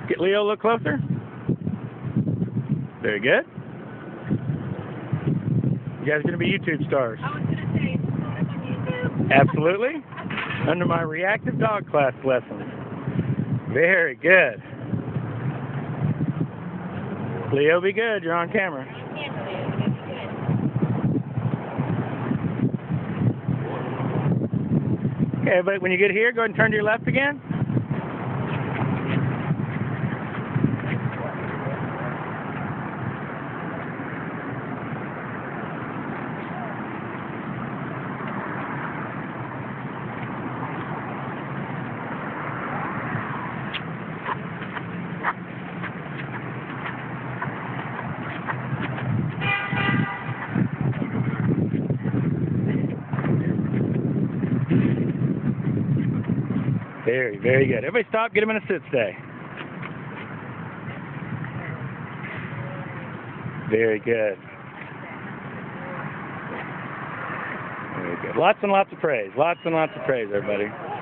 Get Leo a little closer. Very good. You guys are going to be YouTube stars. I was going to say, put us on YouTube. Absolutely. Under my Reactive Dog class lessons. Very good. Leo, be good. You're on camera. Okay, but when you get here, go ahead and turn to your left again. Very, very good. Everybody stop, get him in a sit stay. Very good. Very good. Lots and lots of praise. Lots and lots of praise, everybody.